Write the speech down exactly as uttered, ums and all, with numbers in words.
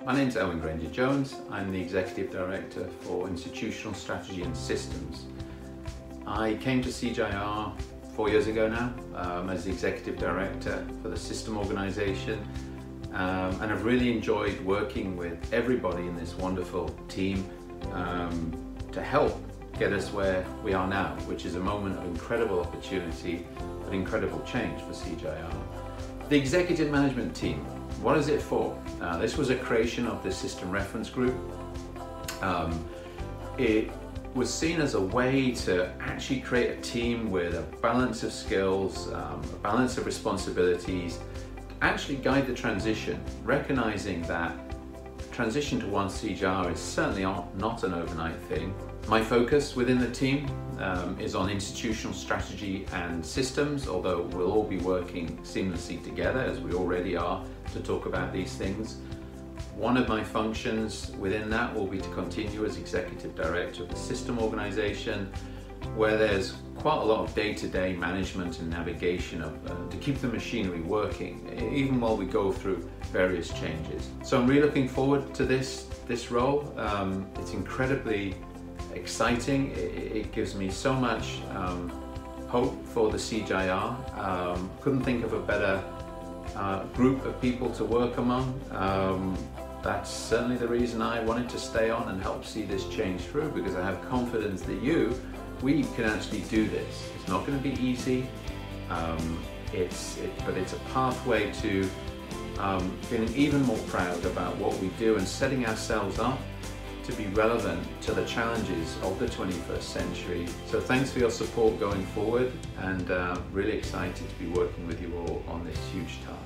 My name's Elwyn Grainger-Jones. I'm the Executive Director for Institutional Strategy and Systems. I came to C G I A R four years ago now um, as the Executive Director for the System Organization, um, and I've really enjoyed working with everybody in this wonderful team um, to help get us where we are now, which is a moment of incredible opportunity and incredible change for C G I A R. The Executive Management Team, what is it for? Uh, this was a creation of the System Reference Group. Um, it was seen as a way to actually create a team with a balance of skills, um, a balance of responsibilities, actually guide the transition, recognizing that transition to One C G I A R is certainly not an overnight thing. My focus within the team um, is on institutional strategy and systems, although we'll all be working seamlessly together as we already are to talk about these things. One of my functions within that will be to continue as Executive Director of the System Organization, where there's quite a lot of day-to-day management and navigation of, uh, to keep the machinery working, even while we go through various changes. So I'm really looking forward to this, this role. Um, it's incredibly exciting. It, it gives me so much um, hope for the C G I A R. Um, couldn't think of a better uh, group of people to work among. Um, that's certainly the reason I wanted to stay on and help see this change through, because I have confidence that you, we can actually do this. It's not going to be easy, um, it's, it, but it's a pathway to um, feeling even more proud about what we do and setting ourselves up to be relevant to the challenges of the twenty-first century. So thanks for your support going forward, and uh, really excited to be working with you all on this huge task.